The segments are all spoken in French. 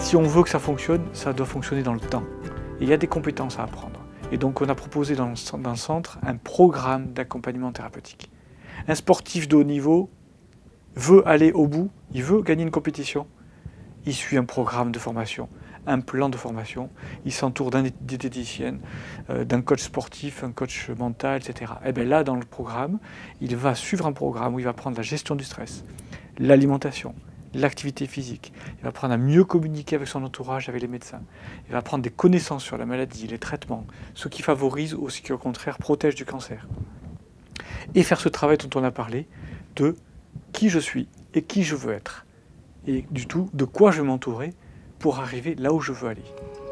Si on veut que ça fonctionne, ça doit fonctionner dans le temps. Et il y a des compétences à apprendre. Et donc on a proposé dans le centre un programme d'accompagnement thérapeutique. Un sportif de haut niveau veut aller au bout, il veut gagner une compétition, il suit un programme de formation, un plan de formation, il s'entoure d'un diététicien, d'un coach sportif, un coach mental, etc. Et bien là, dans le programme, il va suivre un programme où il va prendre la gestion du stress, l'alimentation, l'activité physique, il va apprendre à mieux communiquer avec son entourage, avec les médecins, il va apprendre des connaissances sur la maladie, les traitements, ce qui favorise ou ce qui au contraire protège du cancer. Et faire ce travail dont on a parlé, de qui je suis et qui je veux être, et du tout de quoi je vais m'entourer pour arriver là où je veux aller.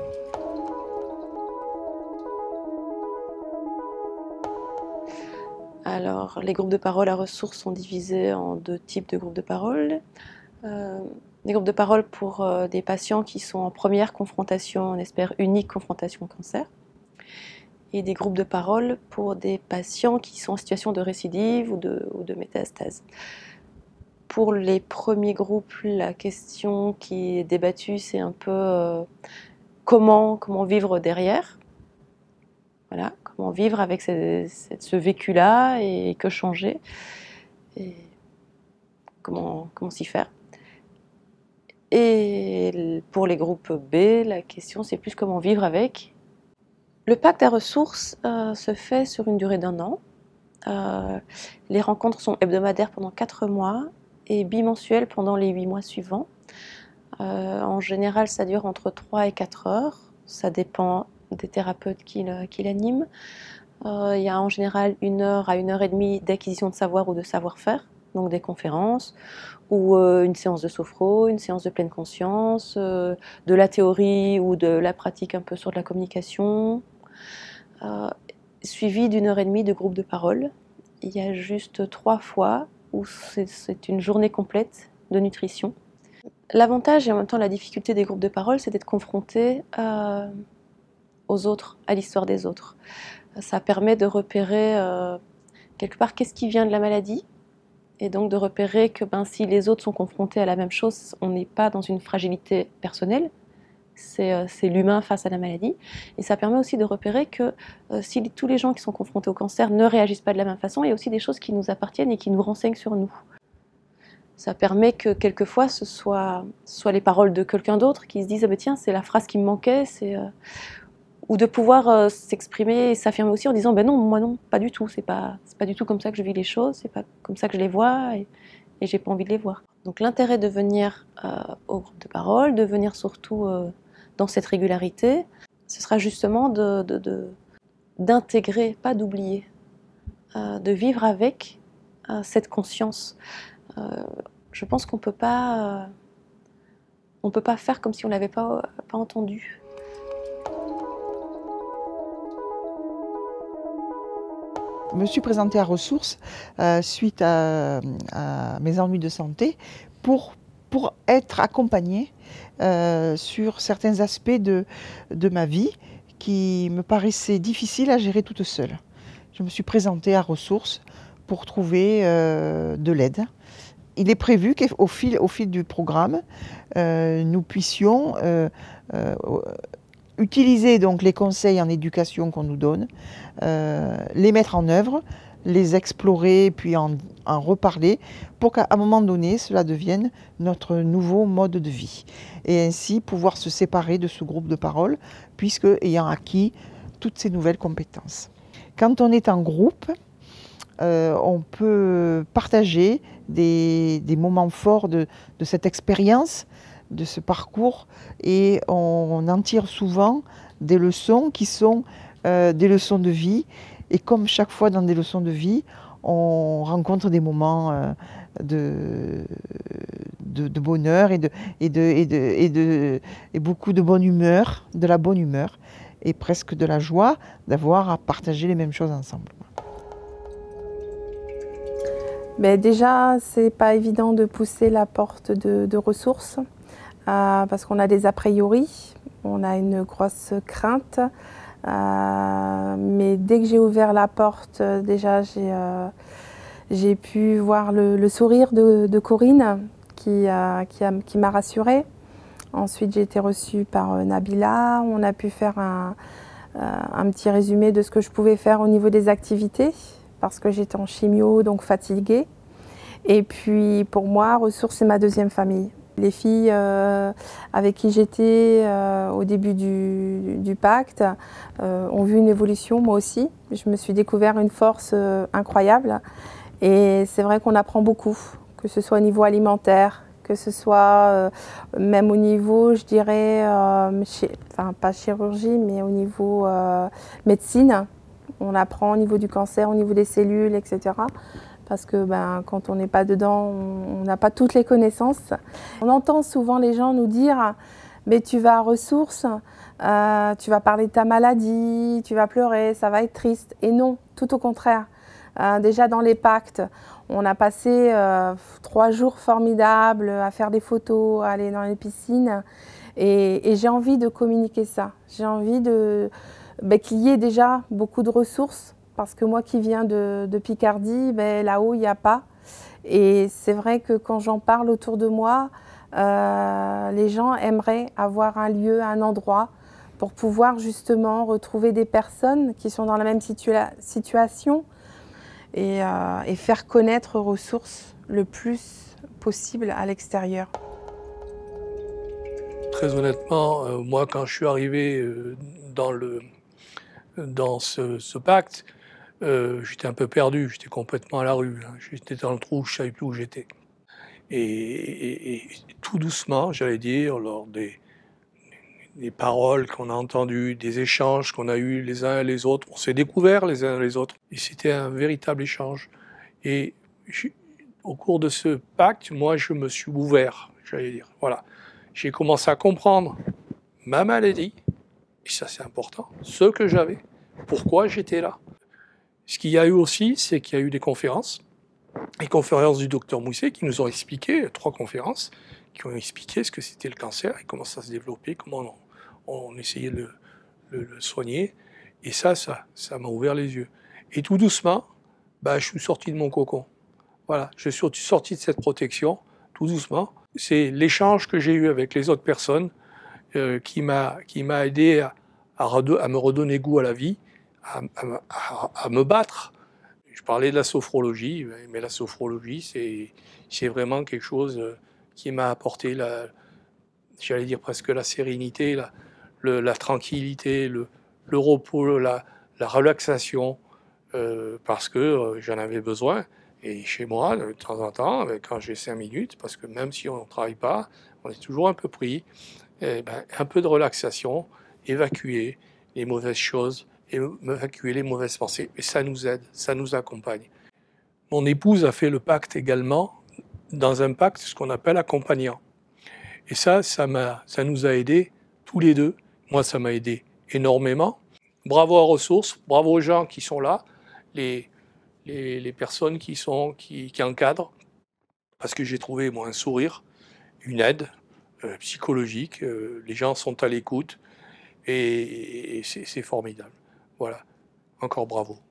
Alors, les groupes de parole à ressources sont divisés en 2 types de groupes de parole. Des groupes de parole pour des patients qui sont en première confrontation, on espère unique confrontation au cancer, et des groupes de parole pour des patients qui sont en situation de récidive ou de métastase. Pour les premiers groupes, la question qui est débattue, c'est un peu comment vivre derrière. Voilà, comment vivre avec ce vécu-là et que changer, et comment s'y faire. Et pour les groupes B, la question c'est plus comment vivre avec. Le pacte à ressources se fait sur une durée d'1 an. Les rencontres sont hebdomadaires pendant 4 mois et bimensuelles pendant les 8 mois suivants. En général, ça dure entre 3 et 4 heures. Ça dépend des thérapeutes qui l'animent. Il y a en général 1 heure à 1 heure et demie d'acquisition de savoir ou de savoir-faire, donc des conférences, ou une séance de sophro, une séance de pleine conscience, de la théorie ou de la pratique un peu sur de la communication, suivi d'1 heure et demie de groupe de parole. Il y a juste 3 fois où c'est une journée complète de nutrition. L'avantage et en même temps la difficulté des groupes de parole, c'est d'être confronté aux autres, à l'histoire des autres. Ça permet de repérer quelque part qu'est-ce qui vient de la maladie, et donc de repérer que si les autres sont confrontés à la même chose, on n'est pas dans une fragilité personnelle, c'est l'humain face à la maladie. Et ça permet aussi de repérer que si tous les gens qui sont confrontés au cancer ne réagissent pas de la même façon, il y a aussi des choses qui nous appartiennent et qui nous renseignent sur nous. Ça permet que quelquefois ce soit les paroles de quelqu'un d'autre qui se disent « tiens, c'est la phrase qui me manquait », ou de pouvoir s'exprimer et s'affirmer aussi en disant « non, moi non, pas du tout, c'est pas du tout comme ça que je vis les choses, c'est pas comme ça que je les vois et j'ai pas envie de les voir ». Donc l'intérêt de venir au groupe de parole, de venir surtout dans cette régularité, ce sera justement d'intégrer, pas d'oublier, de vivre avec cette conscience. Je pense qu'on peut pas faire comme si on l'avait pas entendu. Je me suis présentée à Ressources suite à mes ennuis de santé pour être accompagnée sur certains aspects de ma vie qui me paraissaient difficiles à gérer toute seule. Je me suis présentée à Ressources pour trouver de l'aide. Il est prévu qu'au fil du programme, nous puissions utiliser donc les conseils en éducation qu'on nous donne, les mettre en œuvre, les explorer, puis en reparler, pour qu'à un moment donné, cela devienne notre nouveau mode de vie. Et ainsi pouvoir se séparer de ce groupe de parole, puisque ayant acquis toutes ces nouvelles compétences. Quand on est en groupe, on peut partager des moments forts de cette expérience, de ce parcours, et on en tire souvent des leçons qui sont des leçons de vie. Et comme chaque fois dans des leçons de vie, on rencontre des moments de bonheur et beaucoup de bonne humeur, de la bonne humeur, et presque de la joie d'avoir à partager les mêmes choses ensemble. Mais déjà, c'est pas évident de pousser la porte de ressources parce qu'on a des a priori, on a une grosse crainte. Mais dès que j'ai ouvert la porte, déjà j'ai pu voir le sourire de Corinne qui m'a rassurée Ensuite, j'ai été reçue par Nabila. On a pu faire un petit résumé de ce que je pouvais faire au niveau des activités, parce que j'étais en chimio, donc fatiguée. Et puis, pour moi, Ressources, c'est ma deuxième famille. Les filles avec qui j'étais au début du pacte ont vu une évolution, moi aussi. Je me suis découvert une force incroyable. Et c'est vrai qu'on apprend beaucoup, que ce soit au niveau alimentaire, que ce soit même au niveau, je dirais, enfin pas chirurgie, mais au niveau médecine. On apprend au niveau du cancer, au niveau des cellules, etc. Parce que quand on n'est pas dedans, on n'a pas toutes les connaissances. On entend souvent les gens nous dire « mais tu vas à Ressources, tu vas parler de ta maladie, tu vas pleurer, ça va être triste ». Et non, tout au contraire. Déjà dans les pactes, on a passé 3 jours formidables à faire des photos, à aller dans les piscines. Et j'ai envie de communiquer ça. J'ai envie qu'il y ait déjà beaucoup de ressources. Parce que moi qui viens de Picardie, là-haut, il n'y a pas. Et c'est vrai que quand j'en parle autour de moi, les gens aimeraient avoir un lieu, un endroit pour pouvoir justement retrouver des personnes qui sont dans la même situation et faire connaître Ressources le plus possible à l'extérieur. Très honnêtement, moi quand je suis arrivé dans ce pacte, j'étais un peu perdu, j'étais complètement à la rue, hein. J'étais dans le trou, je ne savais plus où j'étais. Et tout doucement, j'allais dire, lors des paroles qu'on a entendues, des échanges qu'on a eus les uns et les autres, on s'est découverts les uns et les autres. Et c'était un véritable échange. Et au cours de ce pacte, moi, je me suis ouvert, j'allais dire. Voilà. J'ai commencé à comprendre ma maladie, et ça c'est important, ce que j'avais, pourquoi j'étais là. Ce qu'il y a eu aussi, c'est qu'il y a eu des conférences, les conférences du docteur Mousset qui nous ont expliqué, 3 conférences, qui ont expliqué ce que c'était le cancer et comment ça se développait, comment on essayait de le soigner. Et ça m'a ouvert les yeux. Et tout doucement, je suis sorti de mon cocon. Voilà, je suis sorti de cette protection, tout doucement. C'est l'échange que j'ai eu avec les autres personnes qui m'a aidé à me redonner goût à la vie, à me battre. Je parlais de la sophrologie, mais la sophrologie, c'est vraiment quelque chose qui m'a apporté, j'allais dire presque la sérénité, la tranquillité, le repos, la relaxation, parce que j'en avais besoin. Et chez moi, de temps en temps, quand j'ai 5 minutes, parce que même si on ne travaille pas, on est toujours un peu pris, un peu de relaxation, évacuer les mauvaises choses, et évacuer les mauvaises pensées. Et ça nous aide, ça nous accompagne. Mon épouse a fait le pacte également, dans un pacte, ce qu'on appelle accompagnant. Et ça nous a aidés tous les deux. Moi, ça m'a aidé énormément. Bravo à Ressources, bravo aux gens qui sont là, les personnes qui encadrent, parce que j'ai trouvé, moi, un sourire, une aide psychologique, les gens sont à l'écoute, et c'est formidable. Voilà, encore bravo.